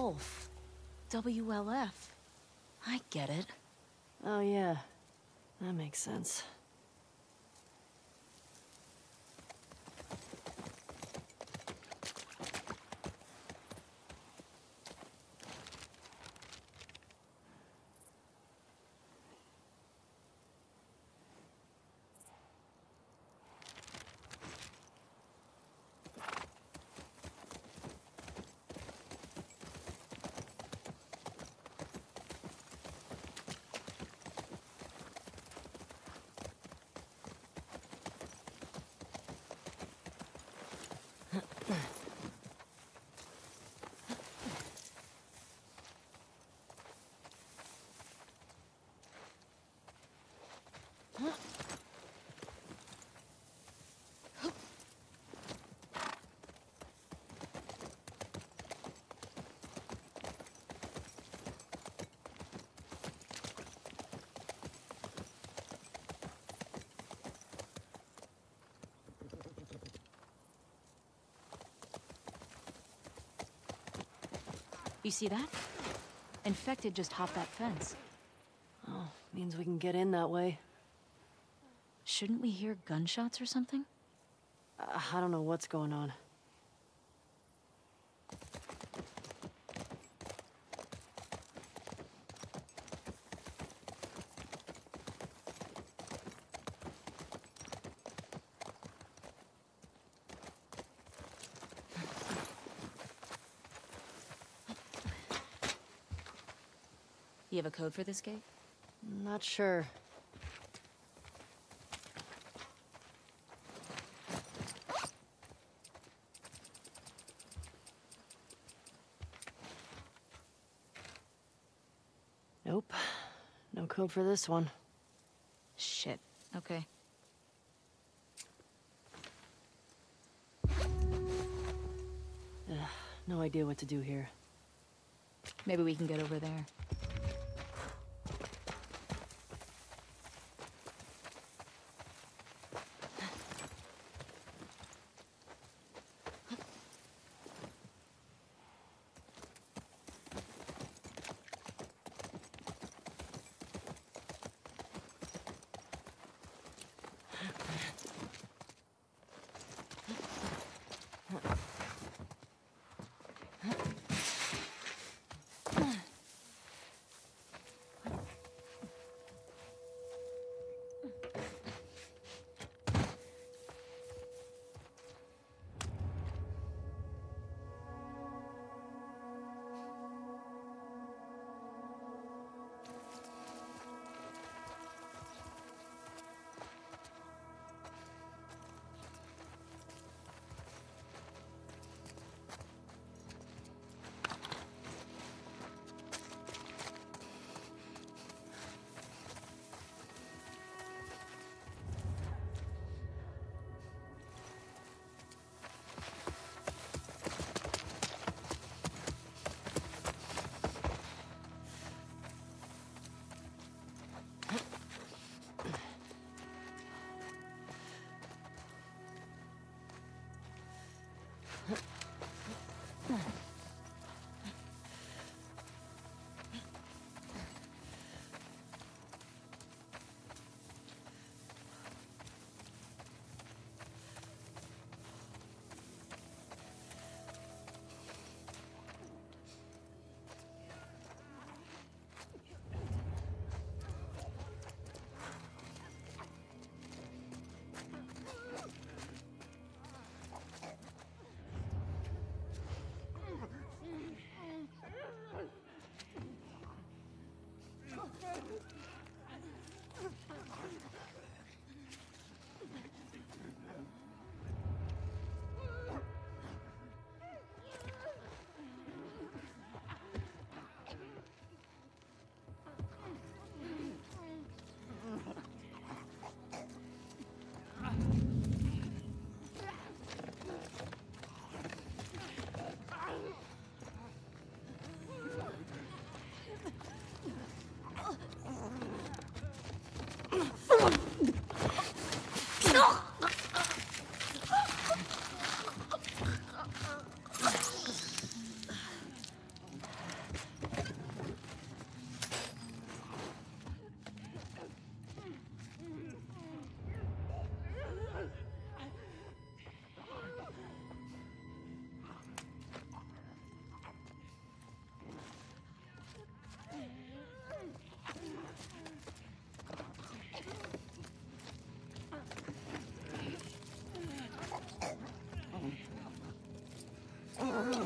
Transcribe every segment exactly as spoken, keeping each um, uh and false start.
Wolf. W L F. I get it. Oh yeah, that makes sense. You see that? Infected just hopped that fence. Oh, means we can get in that way. Shouldn't we hear gunshots or something? Uh, I don't know what's going on. You have a code for this gate? Not sure. Nope. No code for this one. Shit. Okay. Ugh, no idea what to do here. Maybe we can get over there.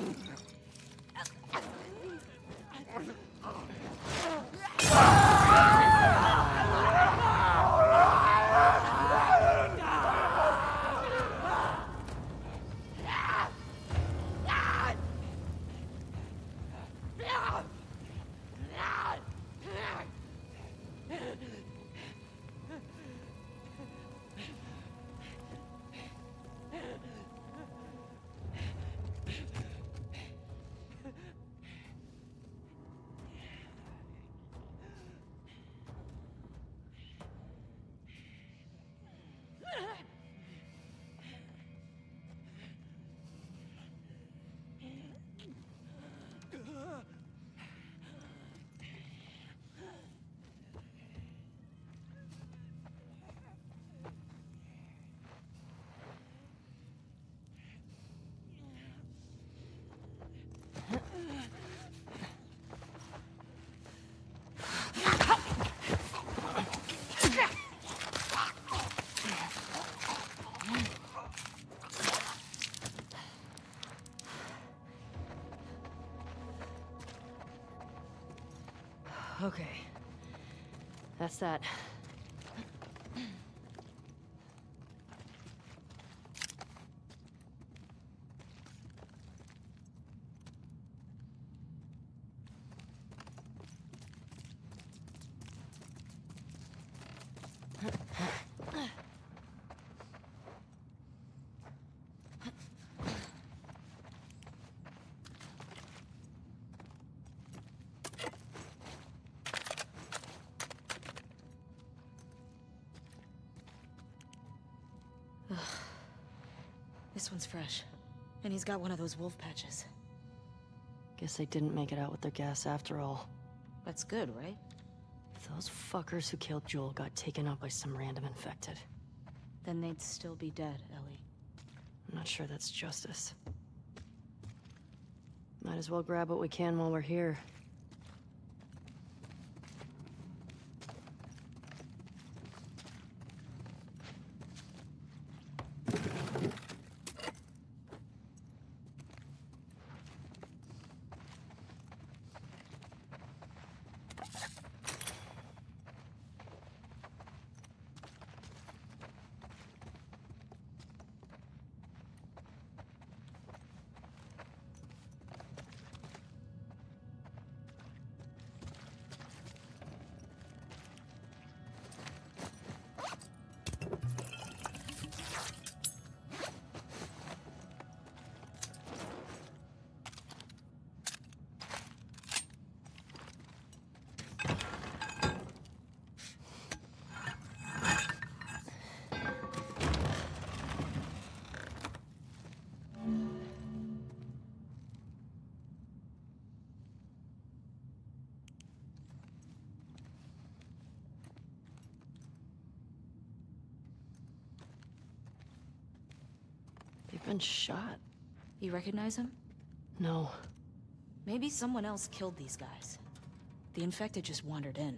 Okay. That's that. This one's fresh. And he's got one of those wolf patches. Guess they didn't make it out with their gas after all. That's good, right? If those fuckers who killed Joel got taken out by some random infected, Then they'd still be dead, Ellie. I'm not sure that's justice. Might as well grab what we can while we're here. They've been shot. You recognize him? No. Maybe someone else killed these guys. The infected just wandered in.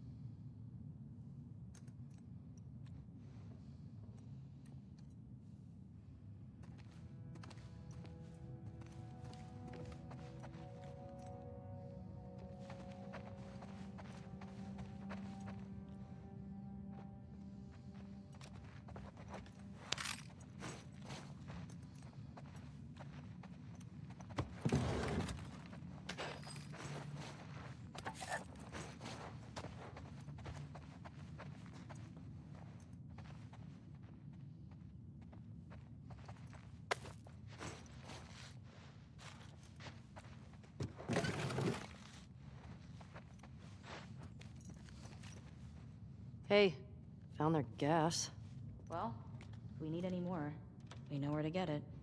Hey, found their gas. Well, if we need any more, we know where to get it.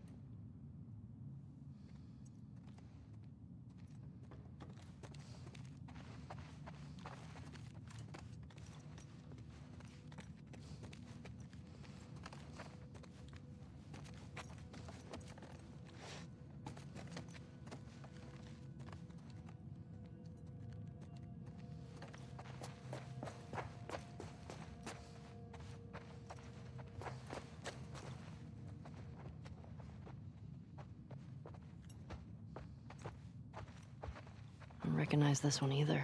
recognize this one either.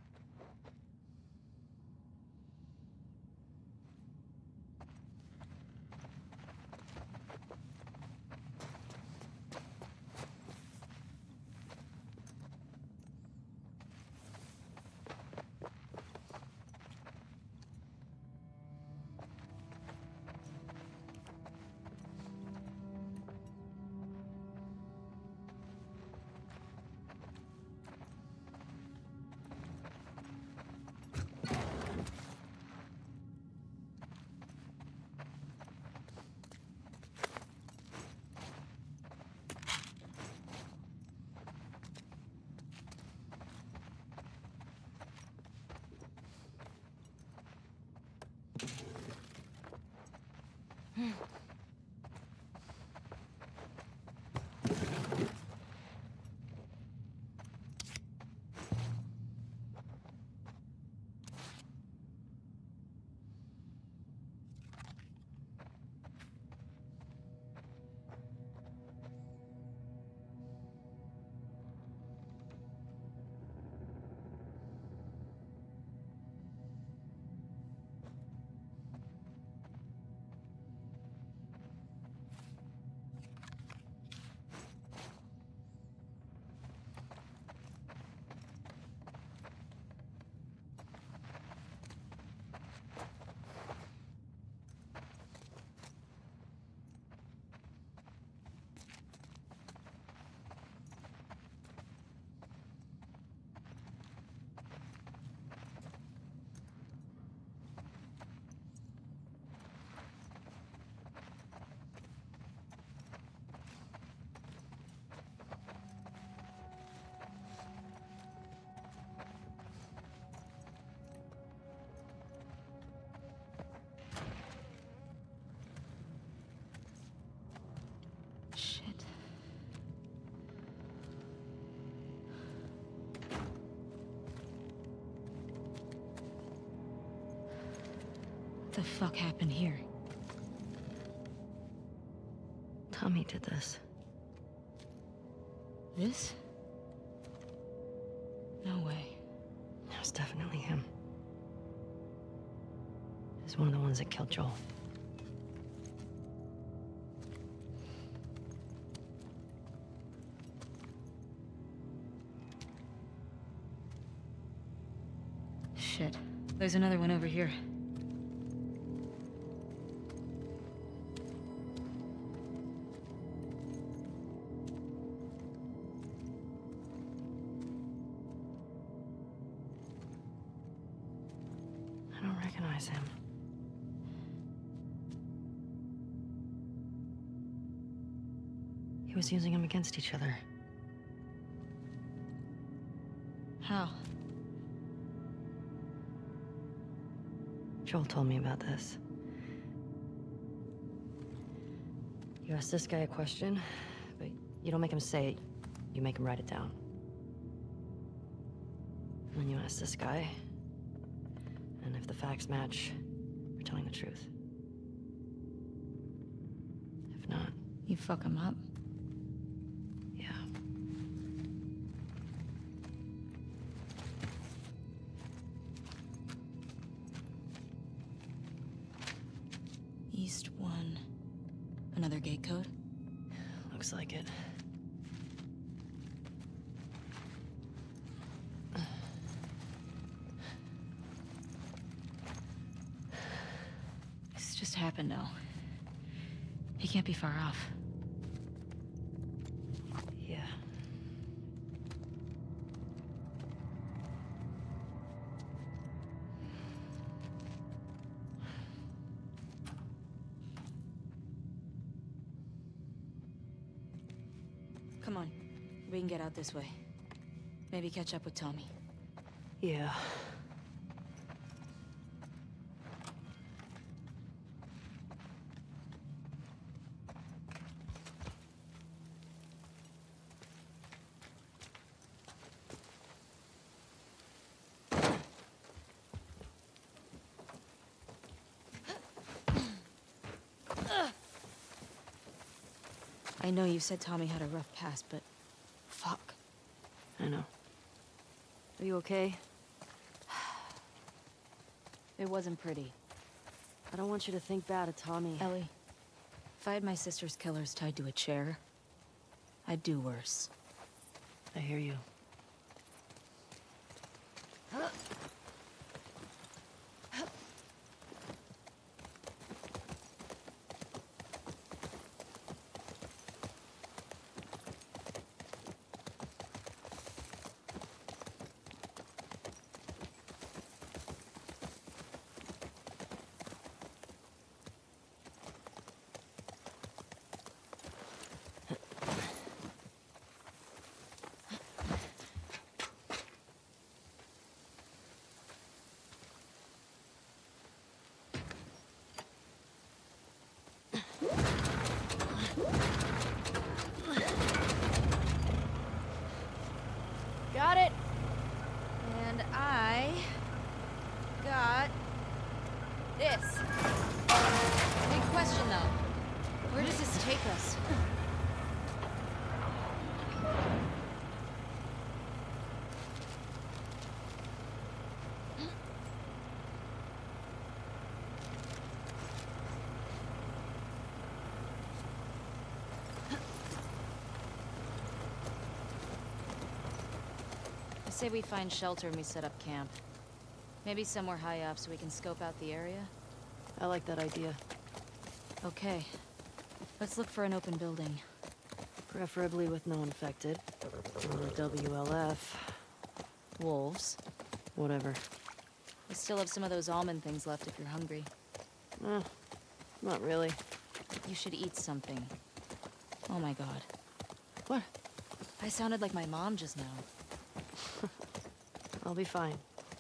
Shit. What the fuck happened here? Tommy did this. This? No way. It was definitely him. He's one of the ones that killed Joel. Shit. There's another one over here. I don't recognize him. He was using them against each other. How? Joel told me about this. You ask this guy a question, but you don't make him say it, you make him write it down. And then you ask this guy, and if the facts match, you're telling the truth. If not, You fuck him up? yeah. East one. Another gate code? Looks like it. This just happened now. He can't be far off. Yeah. Come on. We can get out this way. Maybe catch up with Tommy. Yeah. I know you said Tommy had a rough past, but... fuck. I know. Are you okay? It wasn't pretty. I don't want you to think bad of Tommy. Ellie, if I had my sister's killers tied to a chair, I'd do worse. I hear you. Got it. And I got this. Big question though. Where does this take us? I say we find shelter and we set up camp. Maybe somewhere high up so we can scope out the area. I like that idea. Okay. Let's look for an open building. Preferably with no infected. Or W L F. Wolves. Whatever. We still have some of those almond things left if you're hungry. Eh, not really. You should eat something. Oh my god. What? I sounded like my mom just now. I'll be fine.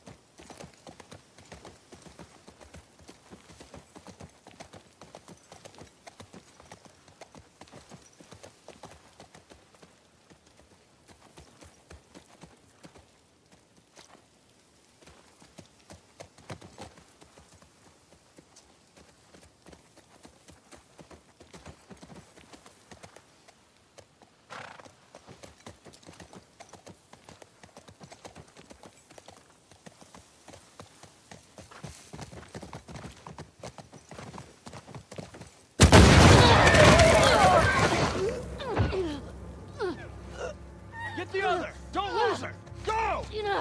Get the other! Don't lose her! Go!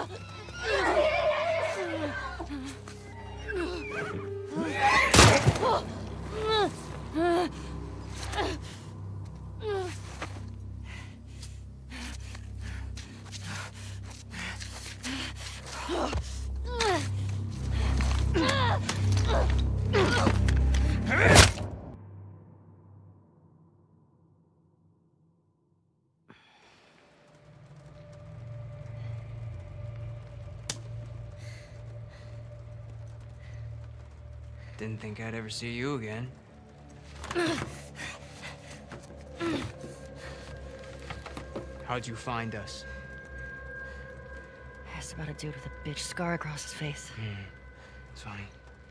Didn't think I'd ever see you again. How'd you find us? Asked about a dude with a bitch scar across his face. Hmm. It's funny.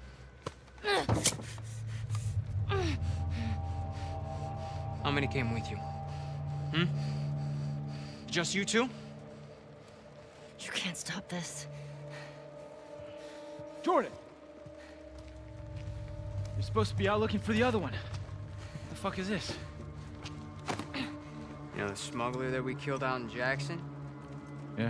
How many came with you? Hmm? Just you two? You can't stop this. Jordan! You're supposed to be out looking for the other one. What the fuck is this? You know the smuggler that we killed out in Jackson? Yeah?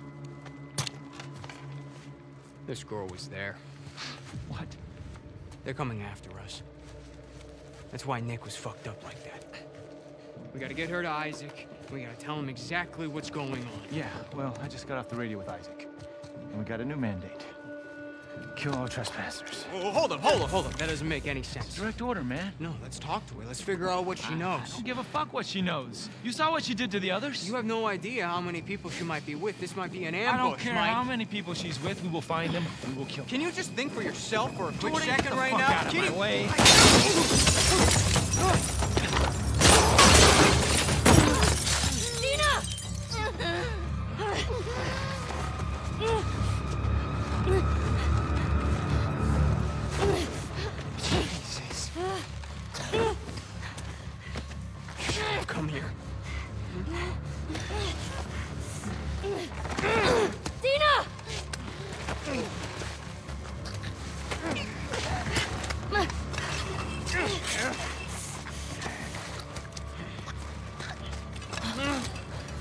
This girl was there. What? They're coming after us. That's why Nick was fucked up like that. We gotta get her to Isaac. We gotta tell him exactly what's going on. Yeah, well, I just got off the radio with Isaac. And we got a new mandate. Kill all trespassers. Oh, hold up, hold up, hold up. That doesn't make any sense. Direct order, man. No, let's talk to her. Let's figure out what she knows. I don't give a fuck what she knows. You saw what she did to the others? You have no idea how many people she might be with. This might be an ambush, I don't care Mike. how many people she's with. We will find them. We will kill them. Can you just think for yourself for a quick Jordan, get second the right fuck now? out of Can my you- way. Jesus. Come here. Dina!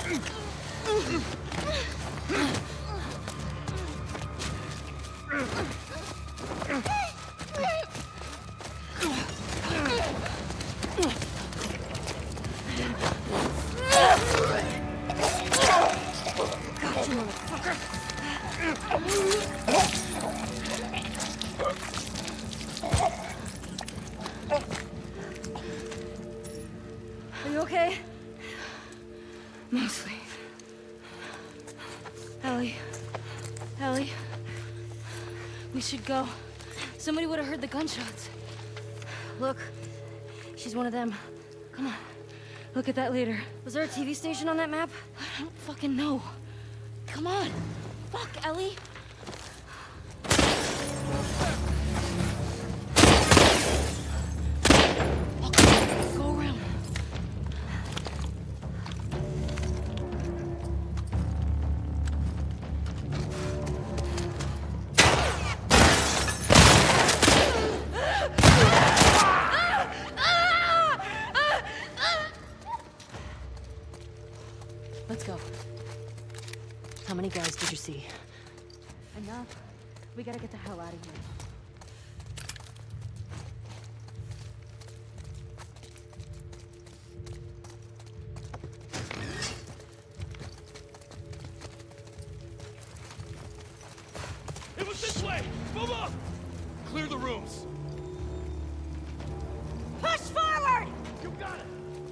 Are you okay? Mostly. Ellie. Ellie. We should go. Somebody would have heard the gunshots. Look. She's one of them. Come on. Look at that later. Was there a T V station on that map? I don't fucking know. Come on. Fuck, Ellie. Okay, go around. Let's go. How many guys did you see? Enough. We gotta get the hell out of here. It was this way! Move up! Clear the rooms. Push forward! You got it!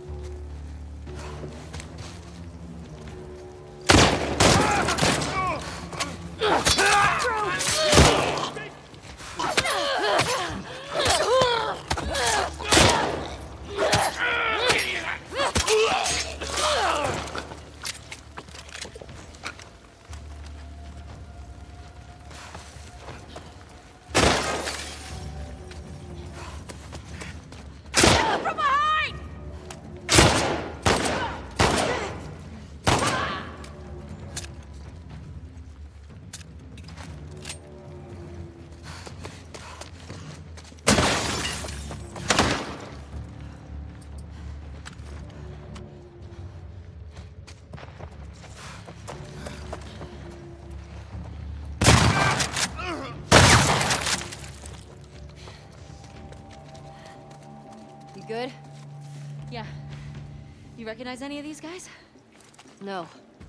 You good? Yeah. You recognize any of these guys? No.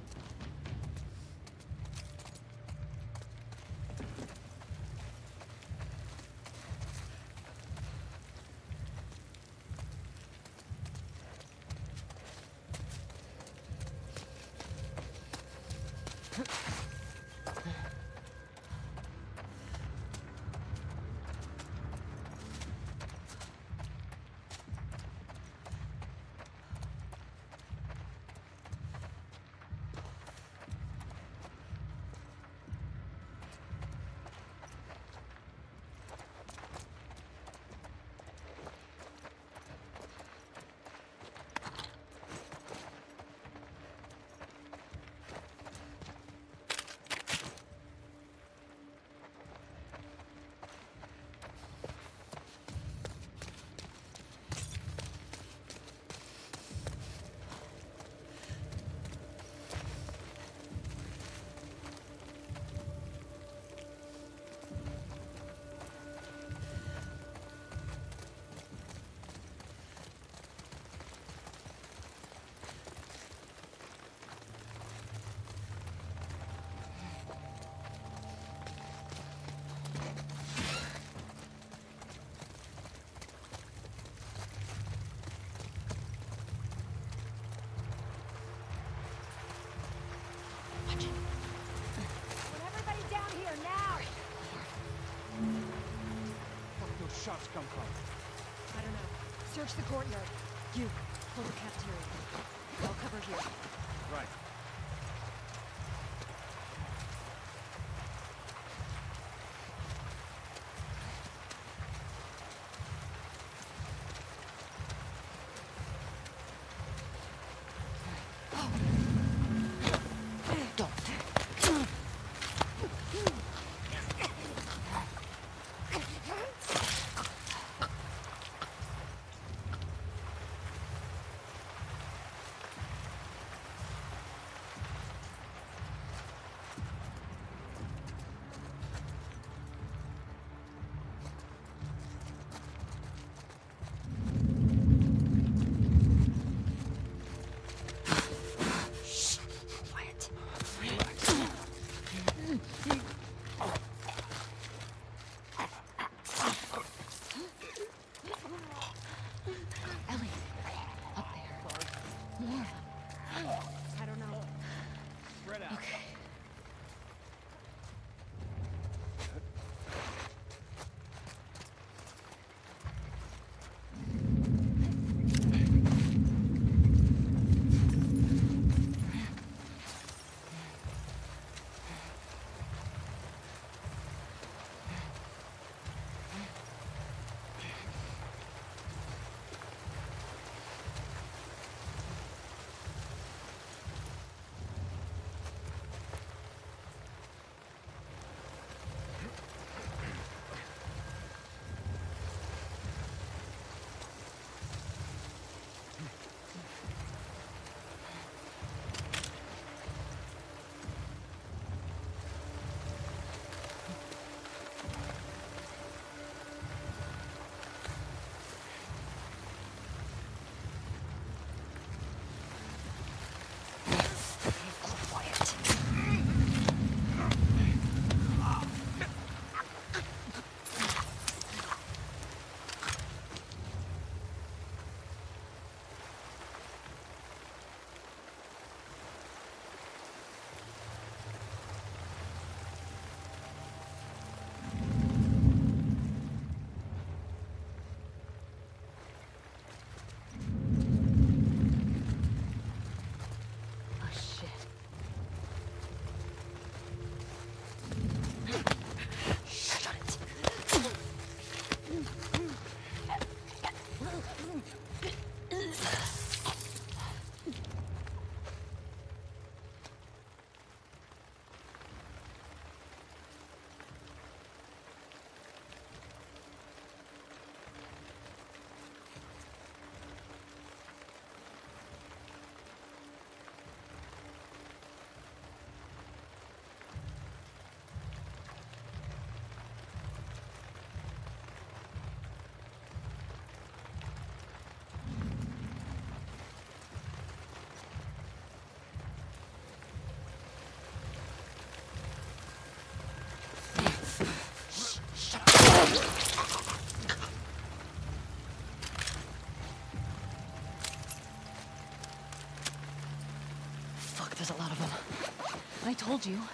Shots come from? I don't know. Search the courtyard. You, hold the cafeteria. I'll cover here. Right. I don't know. Spread out. Okay. Fuck, there's a lot of them. I told you.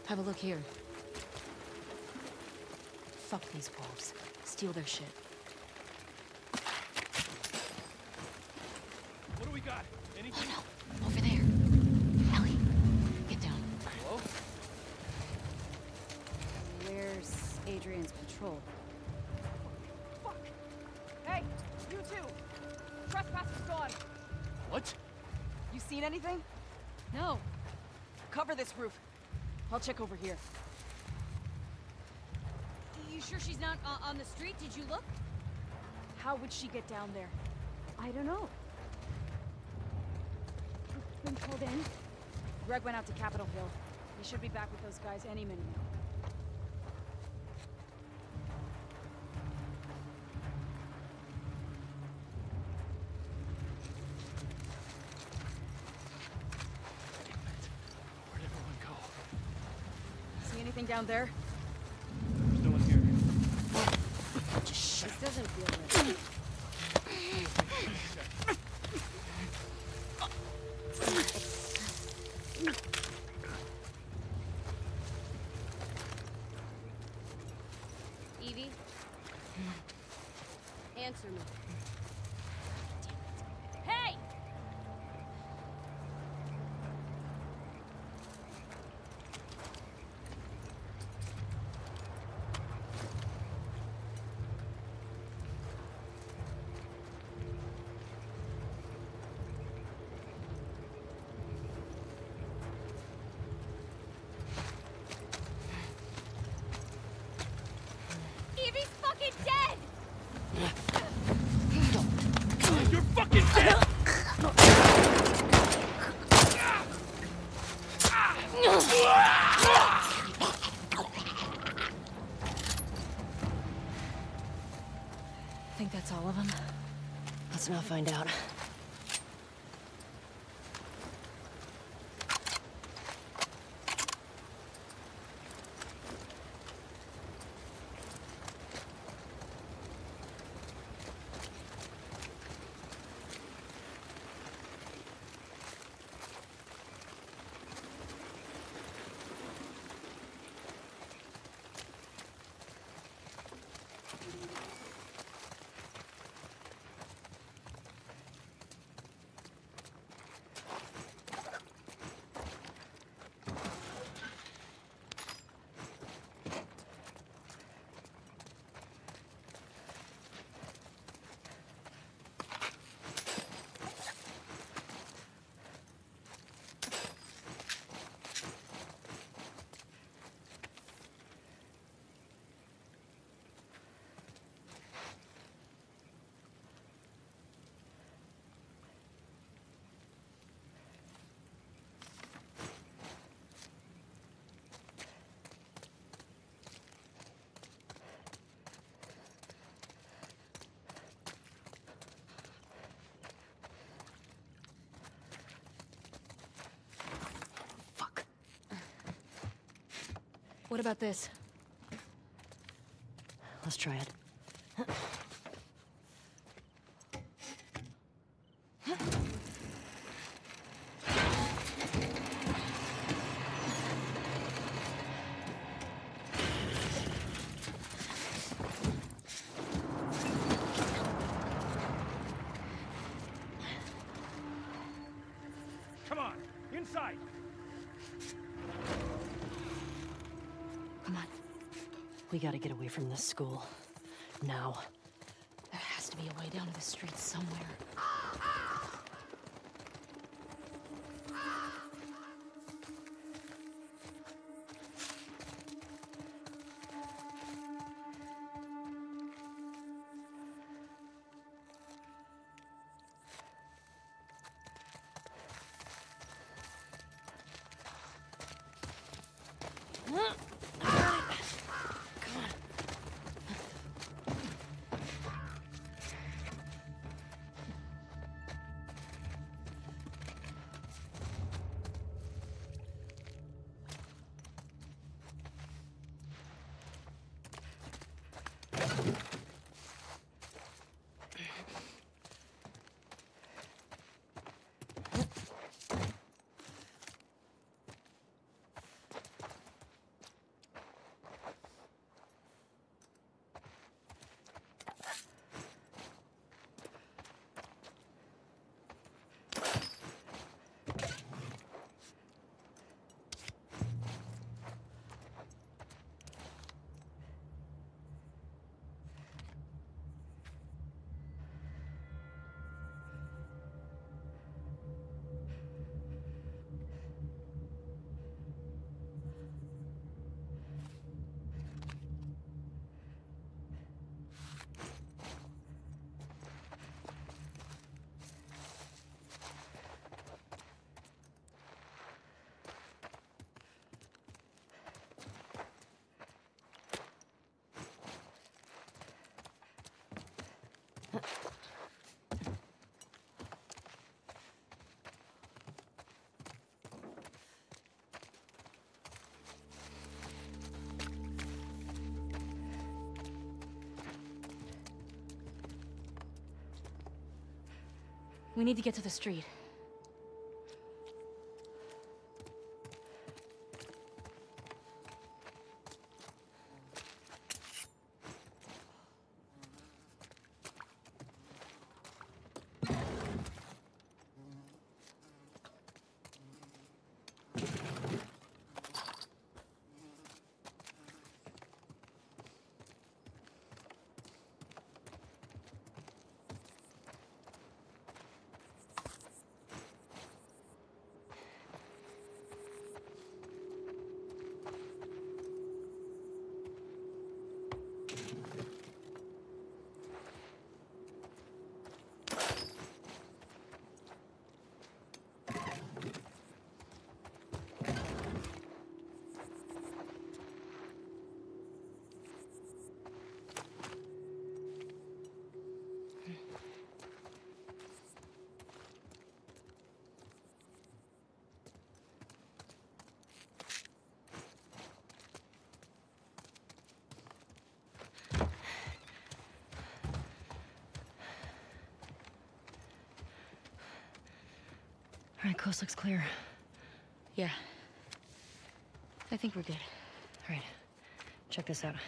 Have a look here. Fuck these wolves. Steal their shit. What do we got? Anything? Oh no! Over there! Ellie, get down. Hello? Where's Adrian's patrol? Fuck! Hey, you two! Trespassers gone! What? You seen anything? No. Cover this roof. I'll check over here. You sure she's not uh, on the street? Did you look? How would she get down there? I don't know. Been called in? Greg went out to Capitol Hill. He should be back with those guys any minute now. Where'd everyone go? See anything down there? There's no one here. This doesn't feel right. Evie? Answer me. Hey! Evie's fucking dead! You're fucking dead! Think that's all of them? Let's not find out. What about this? Let's try it. Come on, inside! Come on. We gotta get away from this school. Now. There has to be a way down to the street somewhere. We need to get to the street. All right, coast looks clear. Yeah. I think we're good. All right. Check this out.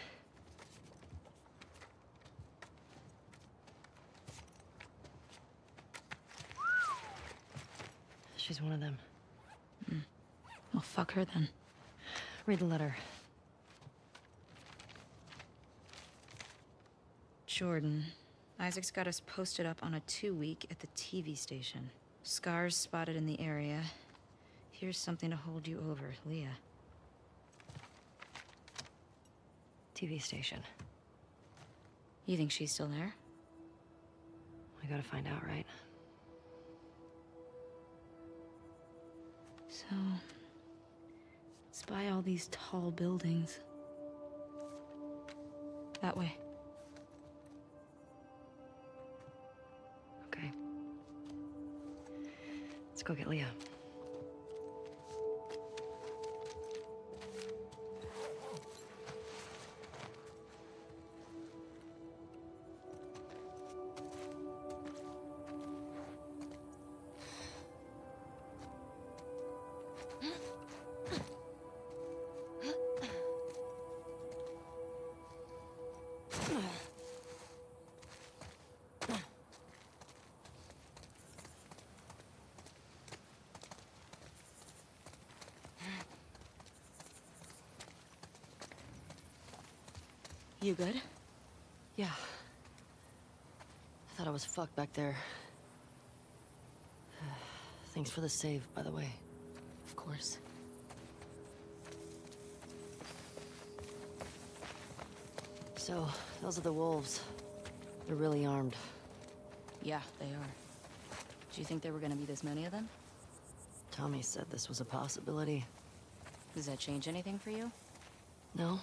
She's one of them. Mm. Well, fuck her then. Read the letter. Jordan. Isaac's got us posted up on a two-week at the T V station. Scars spotted in the area. Here's something to hold you over, Leah. T V station. You think she's still there? We gotta find out, right? So... spy all these tall buildings. That way. Okay. Let's go get Leah. You good? Yeah. I thought I was fucked back there. Thanks for the save, by the way. Of course. So, those are the wolves. They're really armed. Yeah, they are. Do you think there were gonna be this many of them? Tommy said this was a possibility. Does that change anything for you? No?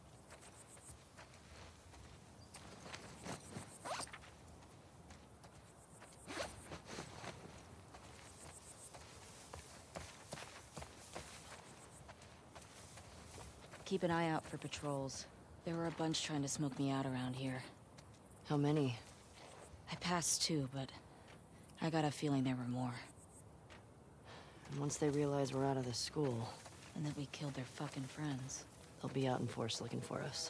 Keep an eye out for patrols. There were a bunch trying to smoke me out around here. How many? I passed two, but I got a feeling there were more. And once they realize we're out of the school, And that we killed their fucking friends. they'll be out in force looking for us.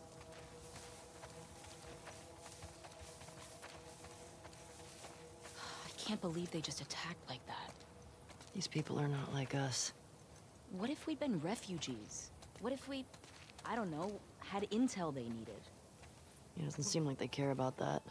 I can't believe they just attacked like that. These people are not like us. What if we'd been refugees? What if we, I don't know, had intel they needed? It doesn't seem like they care about that.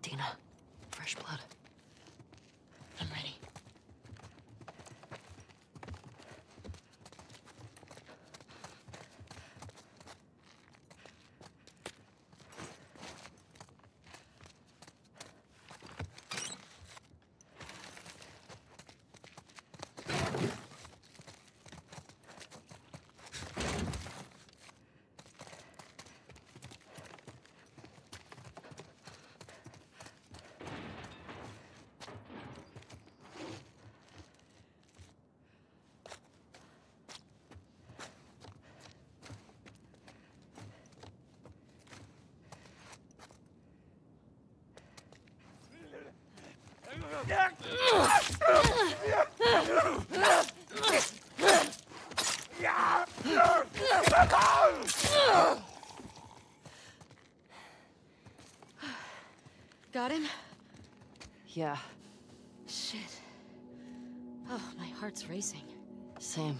Dina. Fresh blood. I'm ready. Got him? Yeah, Shit. Oh, my heart's racing. same.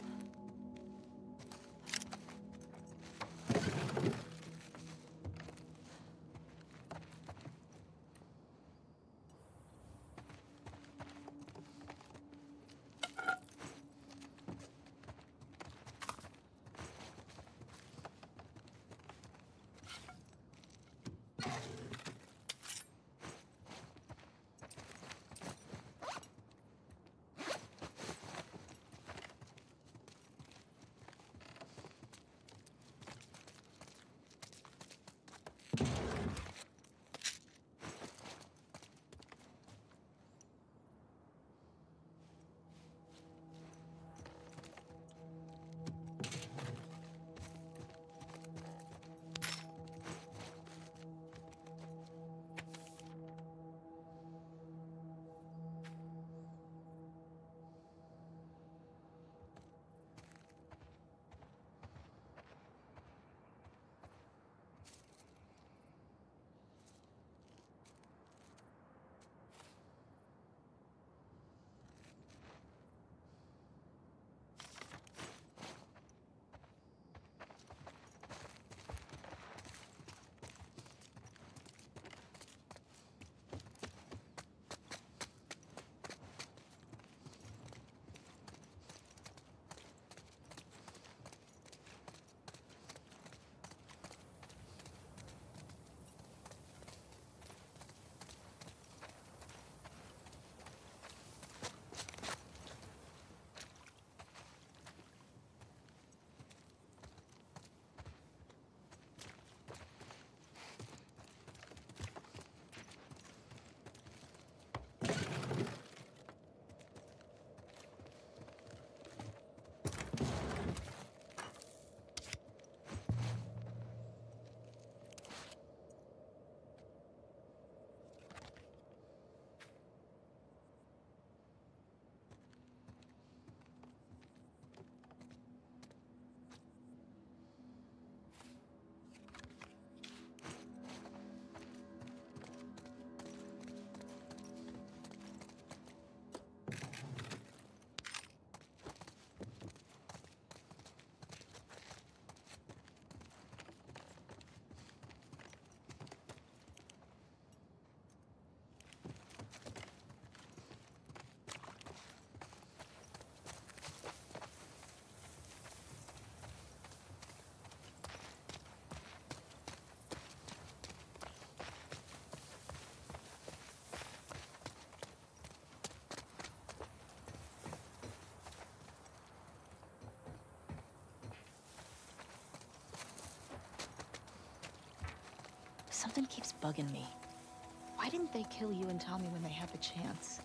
Something keeps bugging me. Why didn't they kill you and Tommy when they had the chance?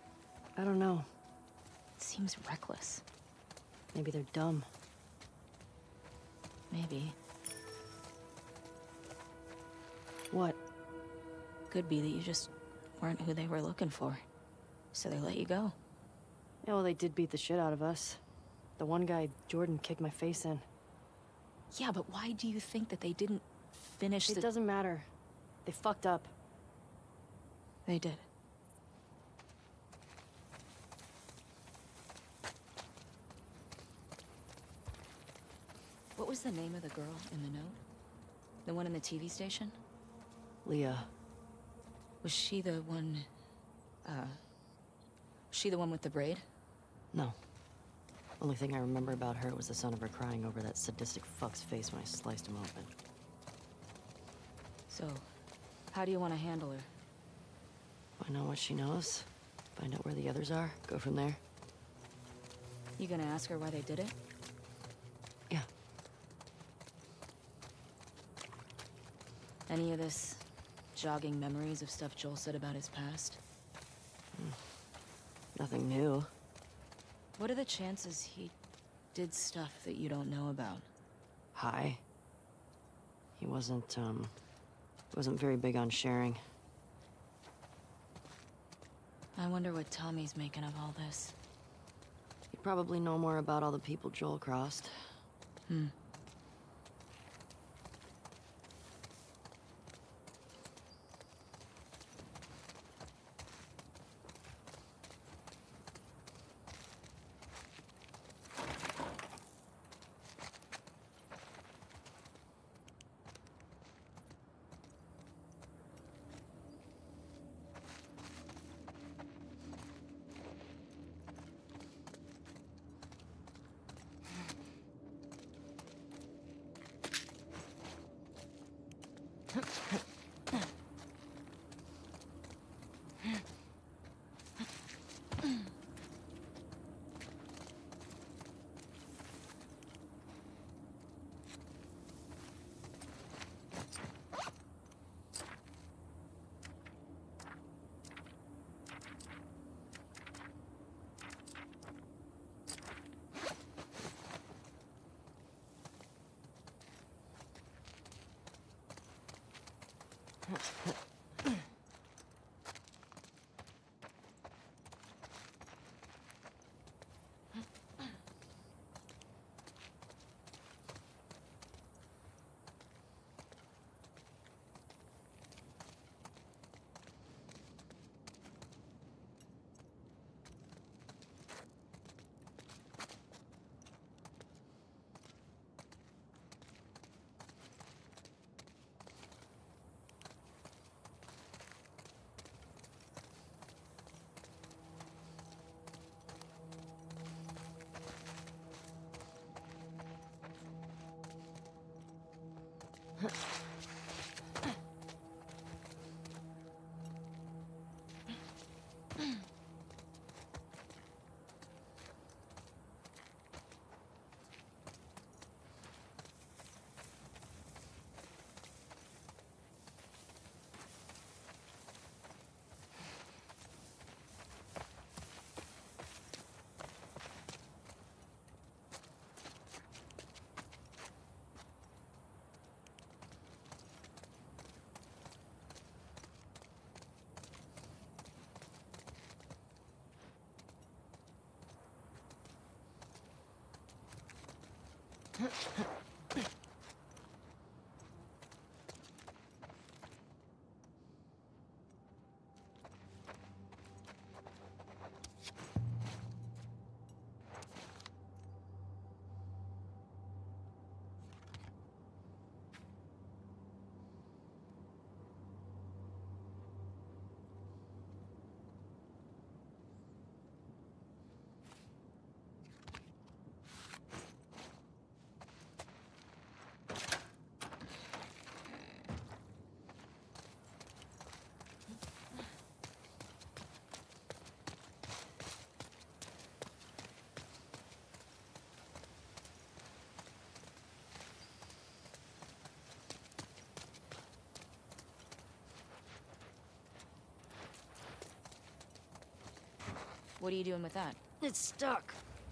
I don't know. It seems reckless. Maybe they're dumb. Maybe. What? Could be that you just weren't who they were looking for. So they let you go. Yeah, well, they did beat the shit out of us. The one guy, Jordan, kicked my face in. Yeah, but why do you think that they didn't finish It the... doesn't matter. They fucked up. They did. What was the name of the girl in the note? The one in the T V station? Leah. Was she the one... Uh... She the one with the braid? No. Only thing I remember about her was the sound of her crying over that sadistic fuck's face when I sliced him open. So, how do you want to handle her? Find out what she knows, find out where the others are, go from there. You gonna ask her why they did it? Yeah. Any of this jogging memories of stuff Joel said about his past? Mm. Nothing new. What are the chances he did stuff that you don't know about? High. He wasn't, um... wasn't very big on sharing. I wonder what Tommy's making of all this. He'd probably know more about all the people Joel crossed. Hmm. What are you doing with that? It's stuck.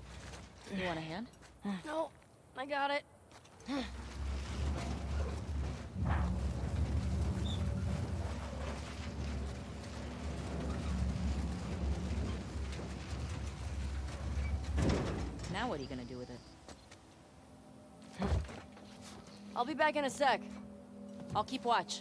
You want a hand? No, I got it. Now what are you gonna do with it? I'll be back in a sec. I'll keep watch.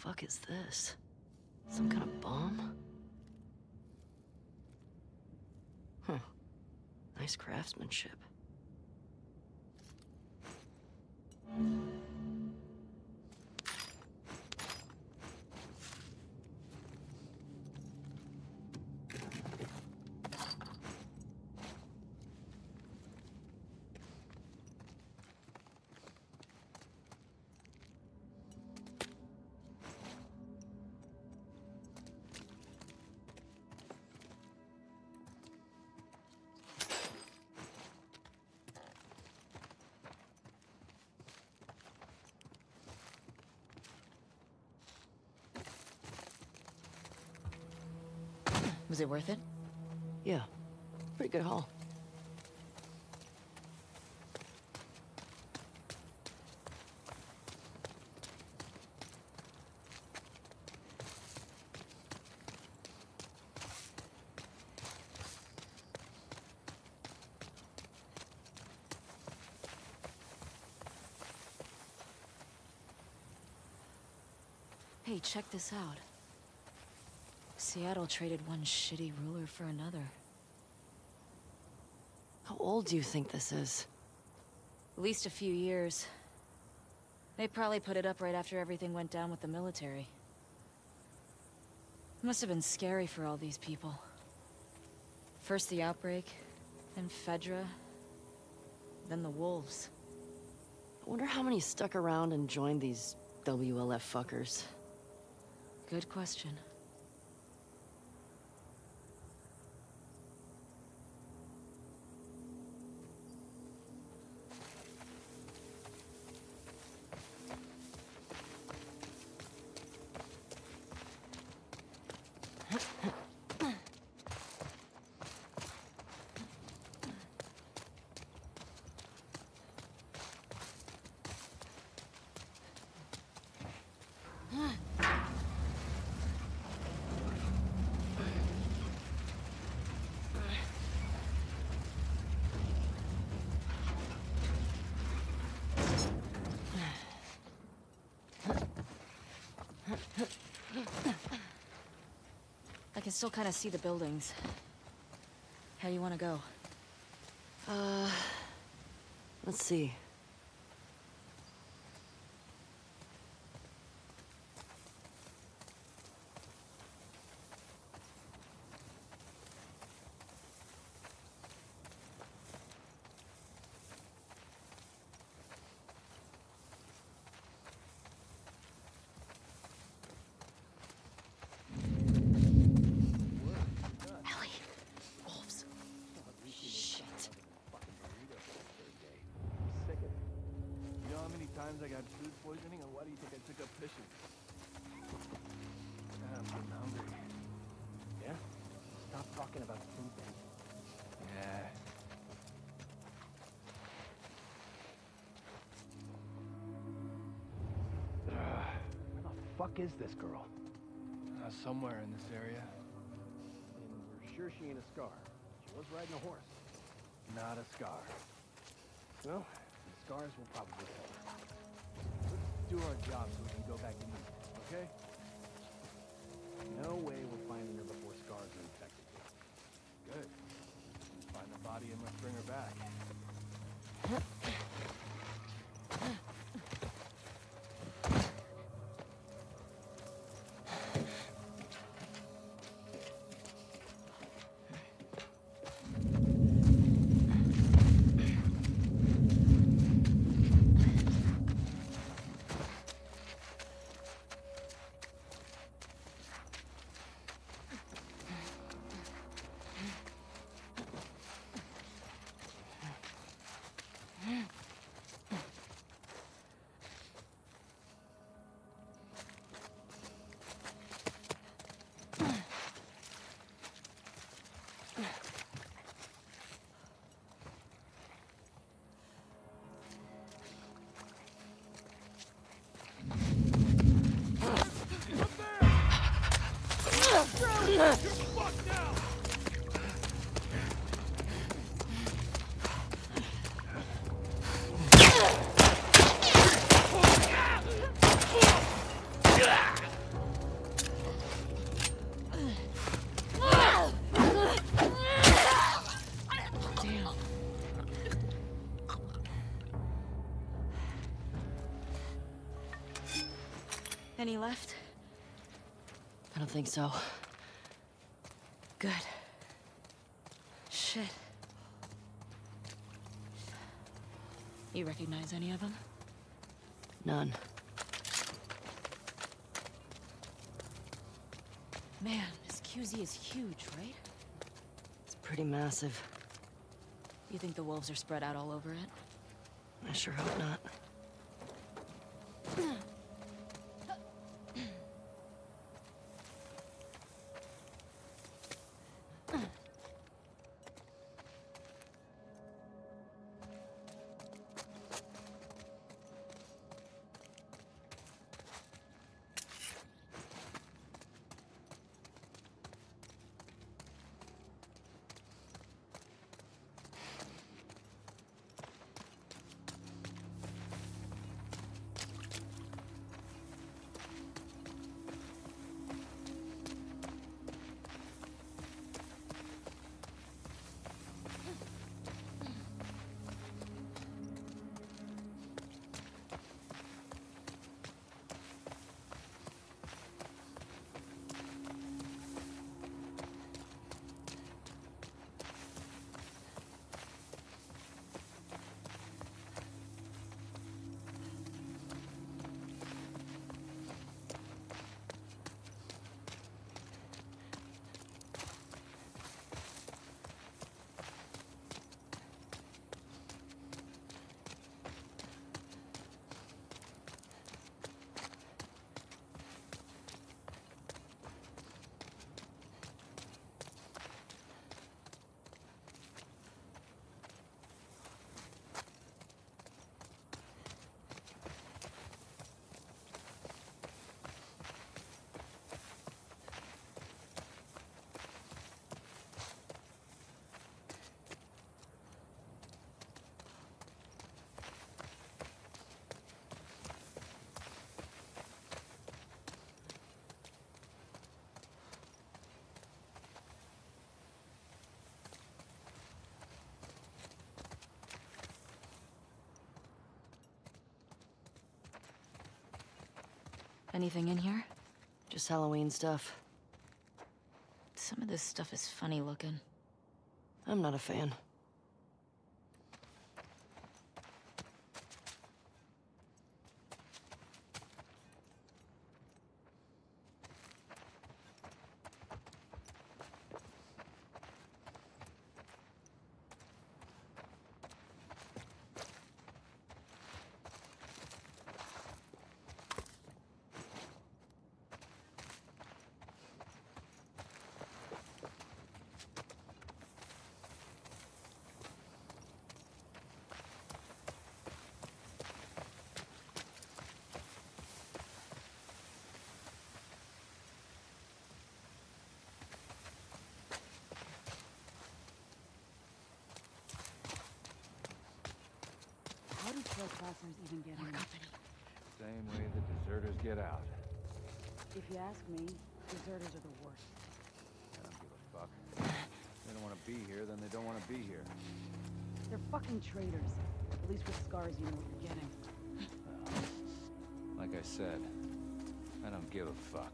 fuck is this? Some kind of bomb? Huh. Nice craftsmanship. Was it worth it? Yeah. Pretty good haul. Hey, check this out. Seattle traded one shitty ruler for another. How old do you think this is? At least a few years. They probably put it up right after everything went down with the military. It must have been scary for all these people. First the outbreak, then Fedra, then the wolves. I wonder how many stuck around and joined these W L F fuckers. Good question. I can still kind of see the buildings. How do you want to go? Uh... Let's see. I got food poisoning, and why do you think I took up fishing? Ah, I'm getting hungry. Yeah? Stop talking about food then. Yeah. Uh, where the fuck is this girl? Uh, somewhere in this area. And we're sure she ain't a Scar. She was riding a horse. Not a Scar. Well, the Scars will probably tell her. Do our job so we can go back and eat, okay? No way we're finding her before Scars are infected. Good. Find the body and let's bring her back. You're fucked now! Any left? I don't think so. Good. Shit. You recognize any of them? None. Man, this Q Z is huge, right? It's pretty massive. You think the wolves are spread out all over it? I sure hope not. Anything in here? Just Halloween stuff. Some of this stuff is funny looking. I'm not a fan. How do trespassers even get in? Same way the deserters get out. If you ask me, deserters are the worst. I don't give a fuck. They don't want to be here, then they don't want to be here. They're fucking traitors. At least with scars, you know what you're getting. Like I said, I don't give a fuck.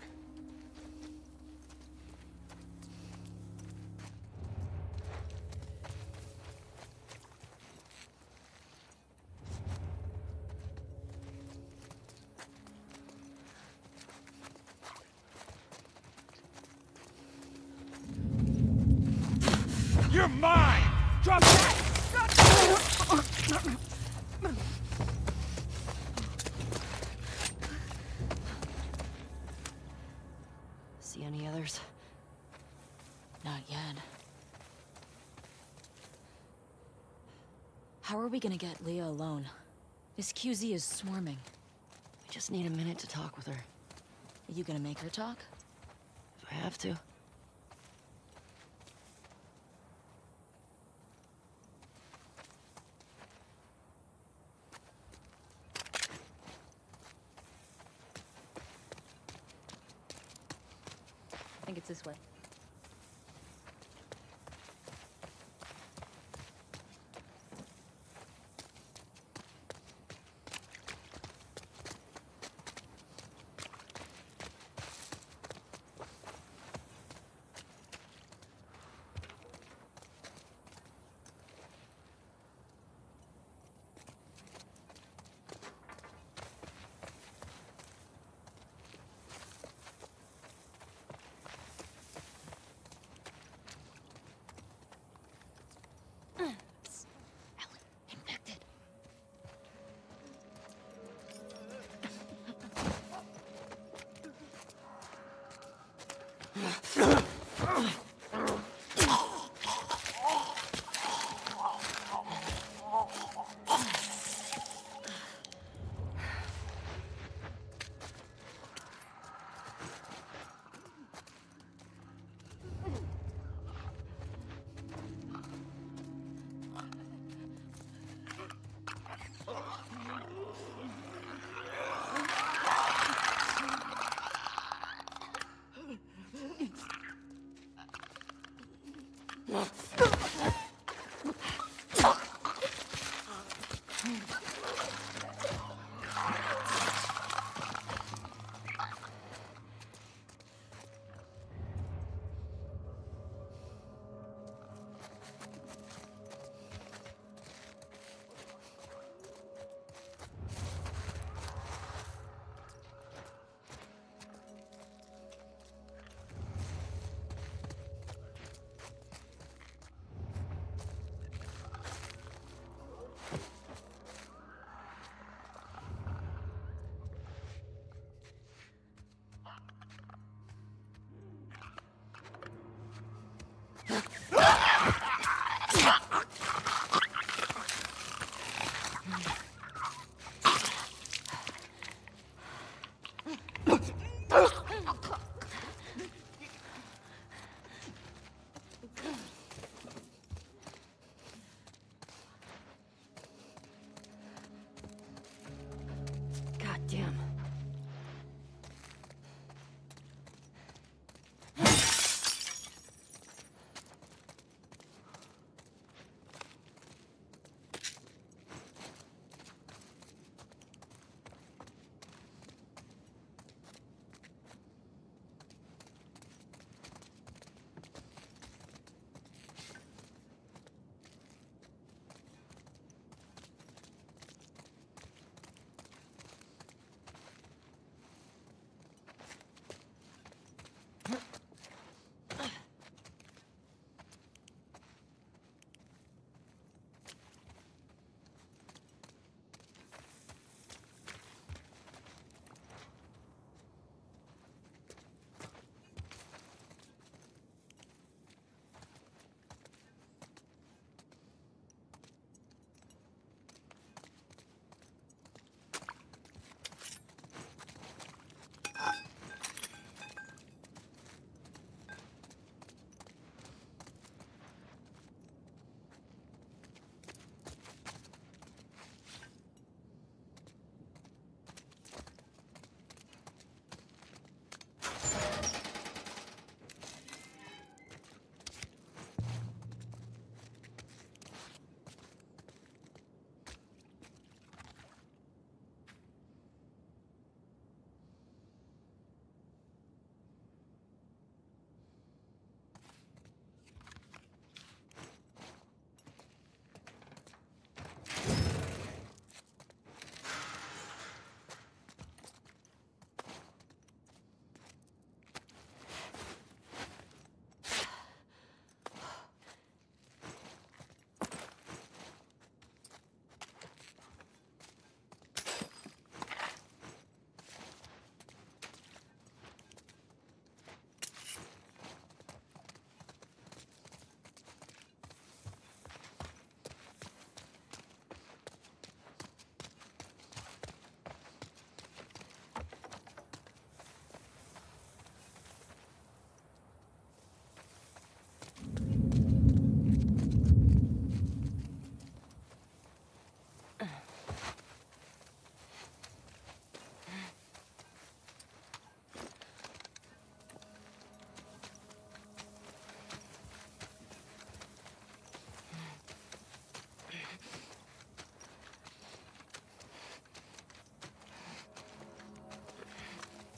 You're mine! Drop that! See any others? Not yet. How are we gonna get Leah alone? This Q Z is swarming. We just need a minute to talk with her. Are you gonna make her talk? If I have to. I think it's this way.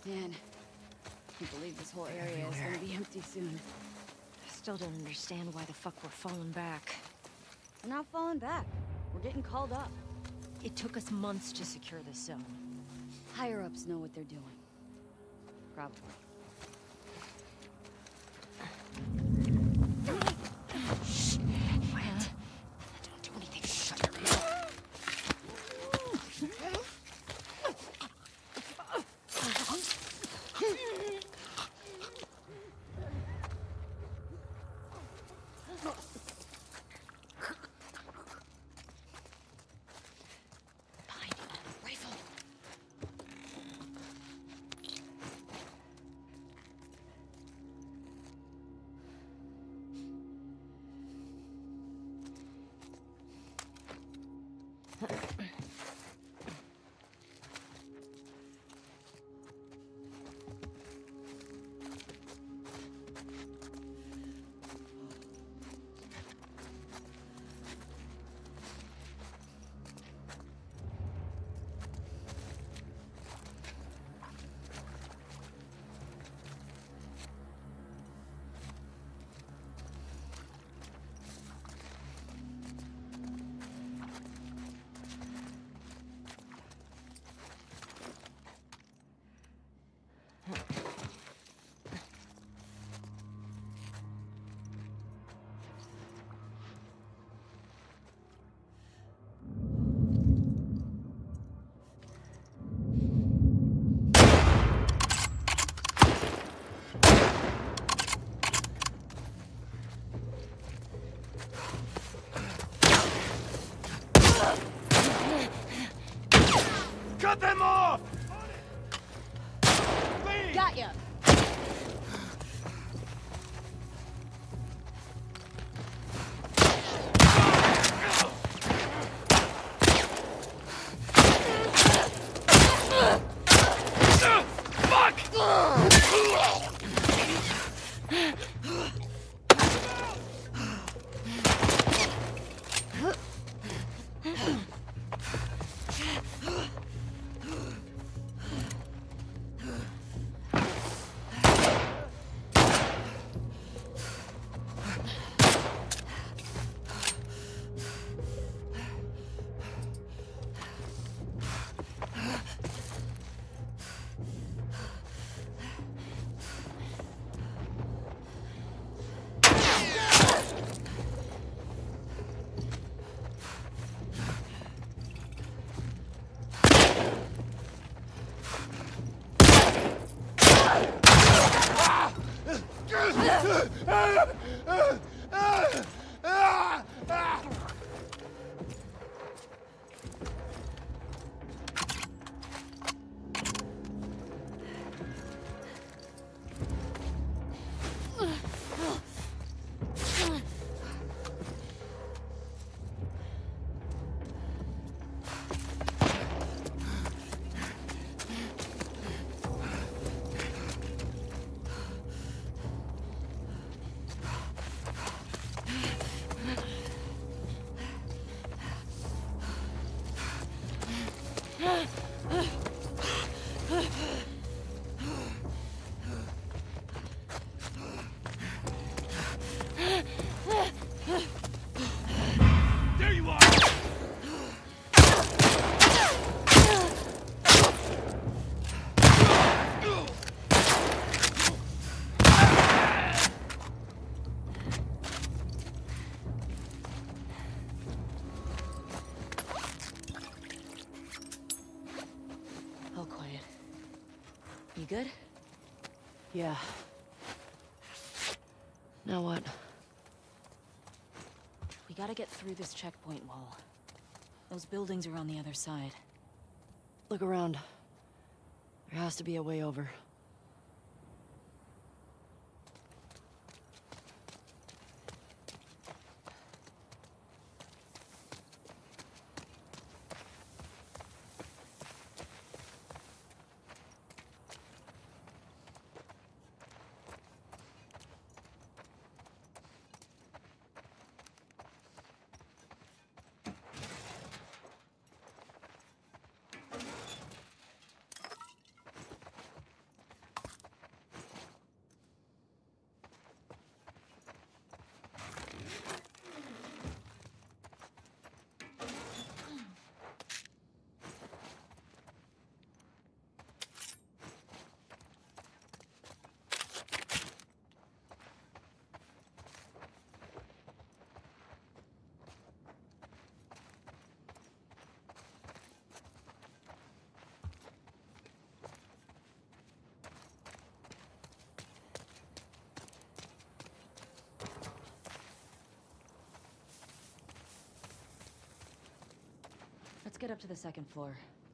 Man, I can't believe this whole area is gonna be empty soon. I still don't understand why the fuck we're falling back. We're not falling back. We're getting called up. It took us months to secure this zone. Higher-ups know what they're doing. Probably. Shh! Quiet. Don't do anything. Shut your mouth. Behind you. Rifle. Cut them off! Got ya! There you are! All quiet. You good? Yeah. Now what? We gotta get through this checkpoint wall. Those buildings are on the other side. Look around. There has to be a way over. Let's get up to the second floor.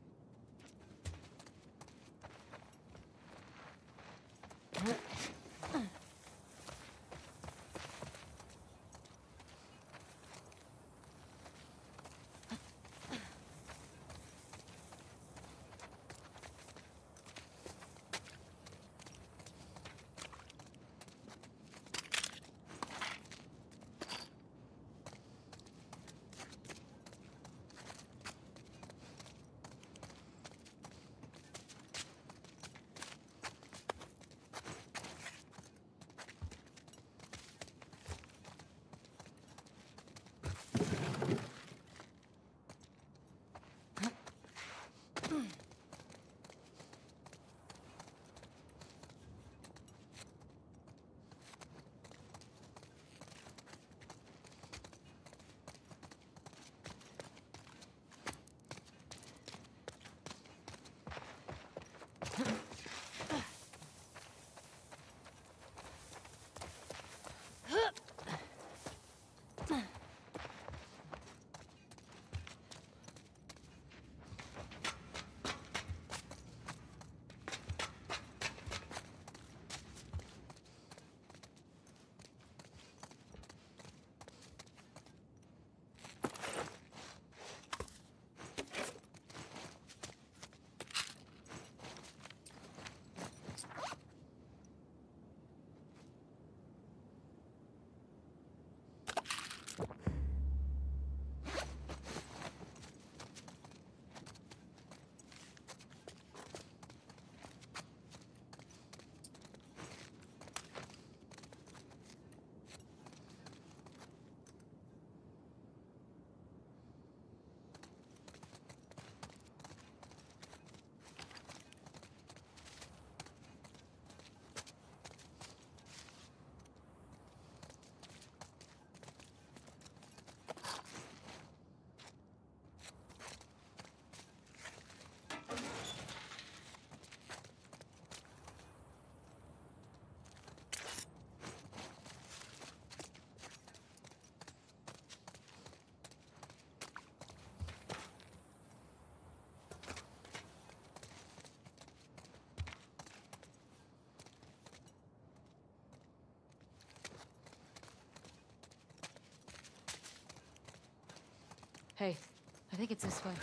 Hey, I think it's this way.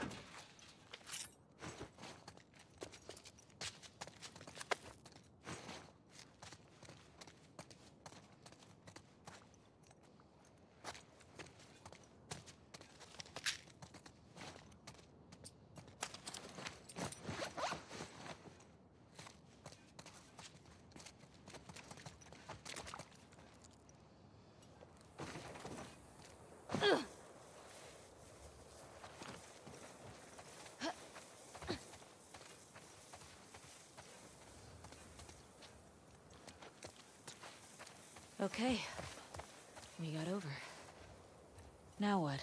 Okay. We got over. Now what?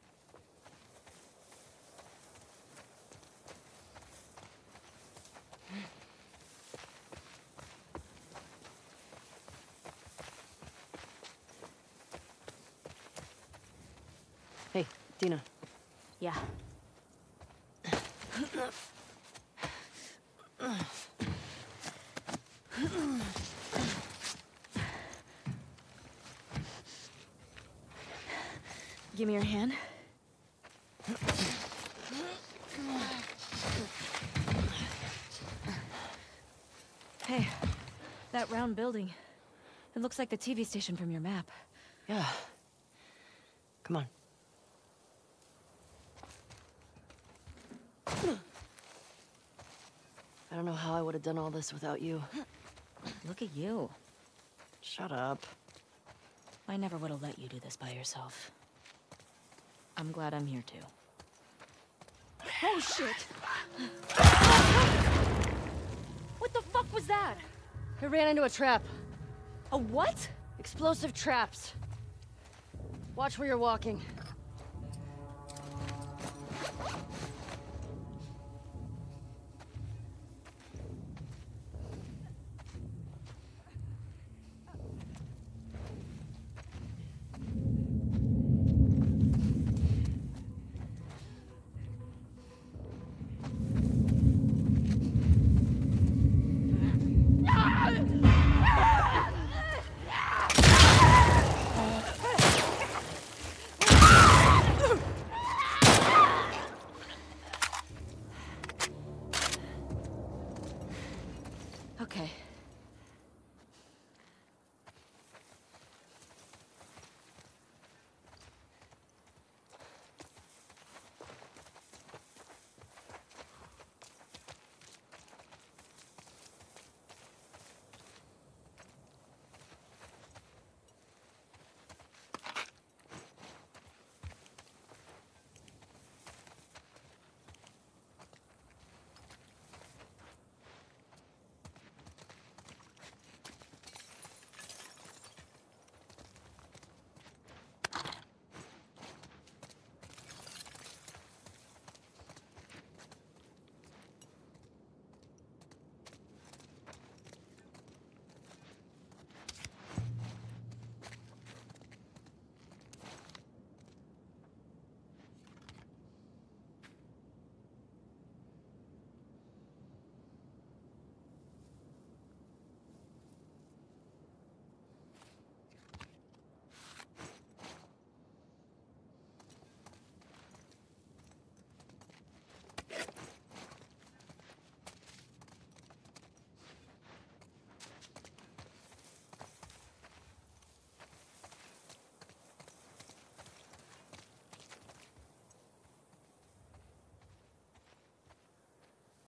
Hey, Dina. Yeah. Give me your hand. Hey, that round building. It looks like the T V station from your map. Yeah. Come on. I don't know how I would have done all this without you. Look at you. Shut up. I never would have let you do this by yourself. I'm glad I'm here too. Oh, shit! What the fuck was that? I ran into a trap. A what? Explosive traps. Watch where you're walking.